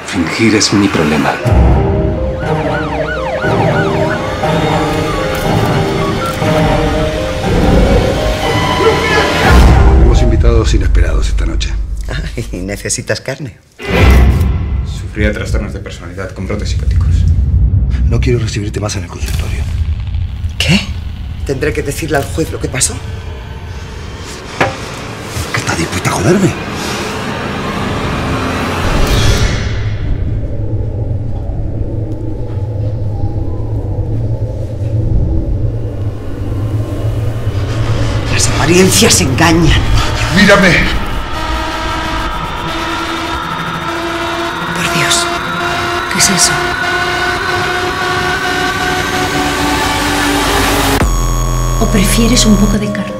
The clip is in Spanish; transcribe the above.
Fingir es mi problema. Hemos invitados inesperados esta noche. ¿Y necesitas carne? Sufría trastornos de personalidad con brotes psicóticos. No quiero recibirte más en el consultorio. ¿Qué? ¿Tendré que decirle al juez lo que pasó? ¿Que estás dispuesta a joderme? Las apariencias engañan. ¡Mírame! Por Dios, ¿qué es eso? ¿O prefieres un poco de carne?